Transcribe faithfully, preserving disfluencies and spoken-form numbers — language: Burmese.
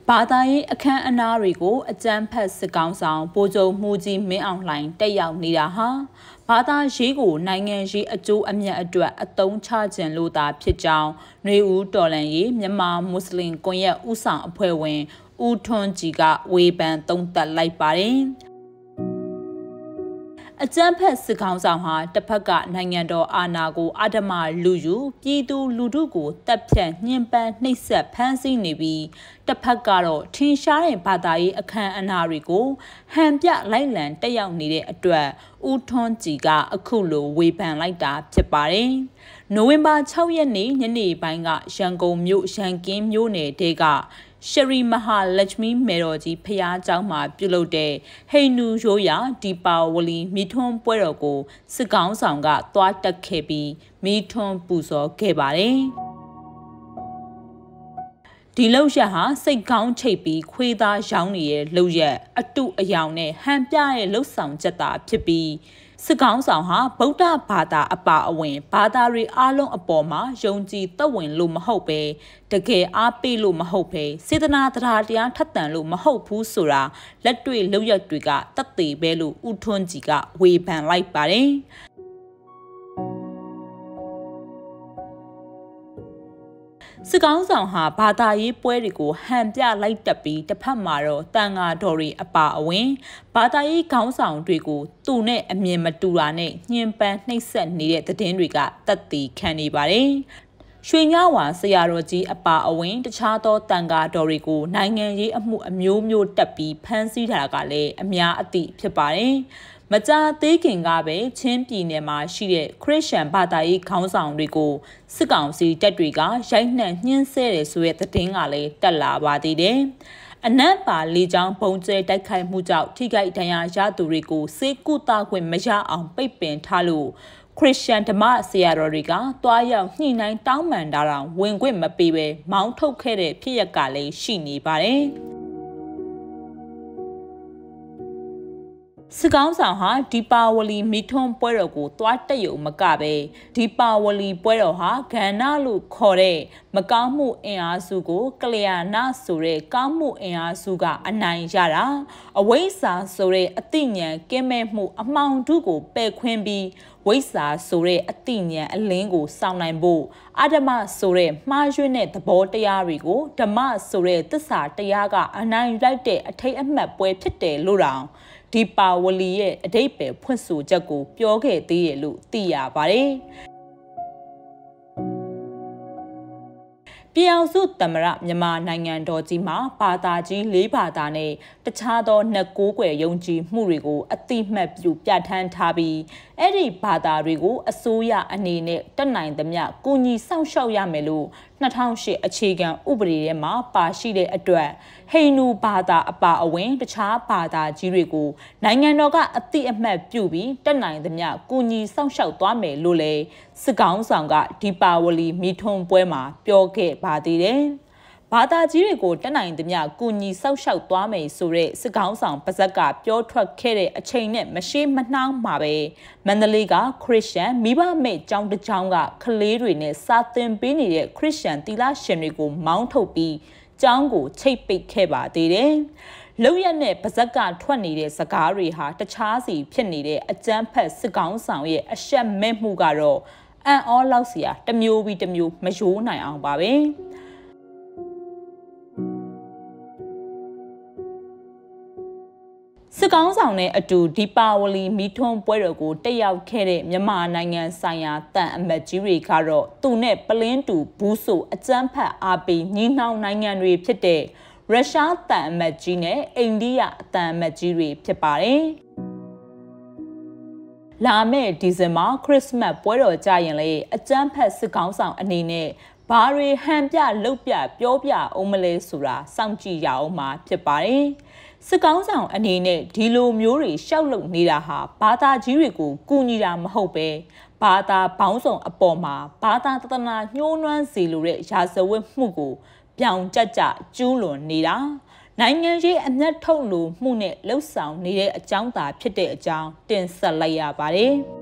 ဘာသာရေးအခမ်းအနားတွေကိုအကြမ်းဖက်စစ်ကောင်ဆောင်ဗိုလ်ချုပ်မှုကြီးမင်းအောင်လှိုင်တက်ရောက်နေတာဟာဘာသာရေးကိုနိုင်ငံရေးအကျိုးအမြတ်အတွက်အသုံးချခြင်းလို့သာဖြစ်ကြောင်းຫນွေဦးတော်လှန်ရေးမြန်မာမွတ်စလင်ကွန်ရက်ဦးဆောင်အဖွဲ့ဝင်ဦးထွန်းကြည်ကဝေဖန်သုံးသပ်လိုက်ပါတယ်အကြမ်းဖက်စစ်ကောင်ဆောင်ဟာတစ်ဖက်ကနိုင်ငံတော်အာဏာကိုအဓမ္မလူယူပြည်သူလူထုကိုတပ်ဖြတ်ညှဉ်းပန်းနှိပ်စက်ဖမ်းဆီးနေပြီးတစ်ဖက်ကတော့ထင်ရှားတဲ့ဘာသာရေးအခမ်းအနားတွေကိုဟန်ပြလိုက်လံတက်ရောက်နေတဲ့အတွက်ဦးထွန်းကြည်ကအခုလိုဝေဖန်လိုက်တာဖြစ်ပါတယ်။နိုဝင်ဘာ၆ရက်နေ့ညနေပိုင်းကရန်ကုန်မြို့ရန်ကင်းမြို့နယ်တဲကရှရီမဟာလက်ချမီမေတော်ကြီးဖျားเจ้าမှာပြုလုပ်တဲ့ဟိန္ဒူရိုးရာဒီပါဝလီမိထွန်းပွဲတော်ကိုစစ်ကောင်းဆောင်ကတွားတက်ခဲ့ပြီးမိထွန်းပူဇော်ခဲ့ပါတယ်ဒီလောက်ရဟာစိတ်ကောင်းချိတ်ပြီးခွေးသားရောင်းနေတဲ့လောက်ရအတုအယောင်နဲ့ဟန်ပြတဲ့လှုပ်ဆောင်ချက်သာဖြစ်ပြီးစစ်ကောင်းဆောင်ဟာဗုဒ္ဓဘာသာအပါအဝင်ဘာသာတွေအားလုံးအပေါ်မှာယုံကြည်သက်ဝင်လို့မဟုတ်ပဲတကယ်အားပေးလို့မဟုတ်ပဲစေတနာတရားတရားထက်သန်လို့မဟုတ်ဘူးဆိုတာလက်တွေ့လောက်ရတွေကတတ်သေးပဲလို့ဦးထွန်းကြည်ကဝေဖန်လိုက်ပါတယ်စစ်ကောင်းဆောင်ဟာဘာသာရေးပွဲတွေကိုဟန်ပြလိုက်တက်ပြီးတစ်ဖက်မှာတော့တန်ဃာတော်တွေအပါအဝင်ဘာသာရေးခေါင်းဆောင်တွေကိုသူနဲ့အမြင်မတူတာနဲ့ညှဉ်းပန်းနှိပ်စက်နေတဲ့သတင်းတွေကတက်တည်ခံနေပါတယ်။ရွှေညဝါဆရာတော်ကြီးအပါအဝင်တခြားသောတန်ဃာတော်တွေကိုနိုင်ငံရေးအမှုအမျိုးမျိုးတက်ပြီးဖမ်းဆီးထားတာကလည်းအများအသိဖြစ်ပါတယ်။မကြာသေးခင်ကပဲချင်းပြည်နယ်မှာရှိတဲ့ခရစ်ယာန်ဘာသာရေးခေါင်းဆောင်တွေကိုစစ်ကောင်စီတပ်တွေကရိုက်နှက်ညှဉ်းဆဲတယ်ဆိုတဲ့သတင်းကလည်းတက်လာပါသေးတယ်။အနက်ပါလေကြောင်းပုံကျဲတိုက်ခိုက်မှုကြောင့်ထိခိုက်ဒဏ်ရာရသူတွေကိုစေကုသခွင့်မရအောင်ပိတ်ပင်ထားလို့ခရစ်ယာန်ဓမ္မဆရာတော်တွေကတွားရောက်ညှိနှိုင်းတောင်းပန်တာတောင်ဝင်ခွင့်မပေးဘဲမောင်းထုတ်ခဲ့တဲ့ဖြစ်ရပ်ကလည်းရှိနေပါတယ်။စစ်ကောင်းဆောင်ဟာဒီပါဝလီမိထွန်းပွဲတော်ကိုတွားတက်ရုံမကပဲဒီပါဝလီပွဲတော်ဟာဂန္ဓလို့ခေါ်တဲ့မကောင်းမှုအင်အားစုကိုကလျာဏဆိုတဲ့ကောင်းမှုအင်အားစုကအနိုင်ရတာအဝိဇ္ဇာဆိုတဲ့အသိဉာဏ်ကင်းမဲ့မှုအမှောင်ထုကိုပယ်ခွင်းပြီးဝိဇ္ဇာဆိုတဲ့အသိဉာဏ်အလင်းကိုစောင့်နိုင်ဖို့အဓမ္မဆိုတဲ့မှားယွင်းတဲ့သဘောတရားတွေကိုဓမ္မဆိုတဲ့သစ္စာတရားကအနိုင်လိုက်တဲ့အထိတ်အမှတ်ပွဲဖြစ်တယ်လို့တောင်ဒီပါဝလီရဲ့အဓိပ္ပာယ်ဖွင့်ဆိုချက်ကိုပြောခဲ့သေးတယ်လို့သိရပါတယ်။ပြည်အောင်စုသမ္မတမြန်မာနိုင်ငံတော်ကြီးမှာဘာသာကြီးလေးဘာသာနဲ့တခြားသောနှစ်ကိုးကွယ်ယုံကြည်မှုတွေကိုအတိမတ်ပြုပြဋ္ဌာန်းထားပြီးအဲ့ဒီဘာသာတွေကိုအစိုးရအနေနဲ့တက်နိုင်သမျှကူညီစောင့်ရှောက်ရမယ်လို့၂၀၀၈အခြေခံဥပဒေထဲမှာပါရှိတဲ့အတွက်ဟိန္ဒူဘာသာအပါအဝင်တခြားဘာသာကြီးတွေကိုနိုင်ငံတော်ကအတိအမှတ်ပြုပြီးတက်နိုင်သမျှကူညီစောင့်ရှောက်သွားမယ်လို့လေစစ်ကောင်းဆောင်ကဒီပါဝလီမိထွန်းပွဲမှာပြောခဲ့ပါသေးတယ်။ဘာသာကြီးတွေကိုတက်နိုင်သမျှကူညီစောင့်ရှောက်သွားမယ်ဆိုတဲ့စစ်ကောင်းဆောင်ပါဇက်ကပြောထွက်ခဲ့တဲ့အချိန်နဲ့မရှိမနှောင်းမှာပဲမန္တလေးကခရစ်ယာန်မိဘမဲ့ကျောင်းတစ်ကျောင်းကကလေးတွေနဲ့စာသင်ပေးနေတဲ့ခရစ်ယာန်သီလရှင်တွေကိုမောင်းထုတ်ပြီးကျောင်းကိုချိတ်ပိတ်ခဲ့ပါသေးတယ်။လုံရက်နဲ့ပါဇက်ကထွက်နေတဲ့စကားတွေဟာတခြားစီဖြစ်နေတဲ့အကြမ်းဖက်စစ်ကောင်းဆောင်ရဲ့အရှက်မဲ့မှုကတော့အံ့ဩလောက်စရာတစ်မျိုးပြီးတစ်မျိုးမယိုးနိုင်အောင်ပါပဲ။စစ်ကောင်းဆောင်နဲ့အတူဒီပါဝလီမိထွန်းပွဲတော်ကိုတက်ရောက်ခဲ့တဲ့မြန်မာနိုင်ငံဆိုင်ရာတန်အမတ်ကြီးတွေကတော့သူနဲ့ပလင်းတူဘူးဆိုအကြမ်းဖက်အားပေးညီနှောင်နိုင်ငံတွေဖြစ်တဲ့ရုရှားတန်အမတ်ကြီးနဲ့အိန္ဒိယအတန်အမတ်ကြီးတွေဖြစ်ပါတယ်။လာမယ့်ဒီဇင်ဘာခရစ်စမတ်ပွဲတော်ကြရင်လေအကြမ်းဖက်စစ်ကောင်းဆောင်အနေနဲ့ဘာတွေဟန်ပြလှုပ်ပြပြောပြအောင်မလဲဆိုတာစောင့်ကြည့်ရအောင်မှာဖြစ်ပါတယ်။စစ်ကောင်းဆောင်အနေနဲ့ဒီလိုမျိုးတွေရှောက်လုပ်နေတာဟာဘာသာကြီးတွေကိုကူညီတာမဟုတ်ပဲဘာသာဘောင်းဆောင်အပေါ်မှာဘာသာတသနာညှိုးနွမ်းစေလိုတဲ့ရာဇဝတ်မှုကိုပြောင်ကျကျကျူးလွန်နေတာနိုင်ငံရေးအမျက်ထုတ်လို့မှုနဲ့လှုပ်ဆောင်နေတဲ့အကြောင်းသာဖြစ်တဲ့အကြောင်းတင်ဆက်လိုက်ရပါတယ်။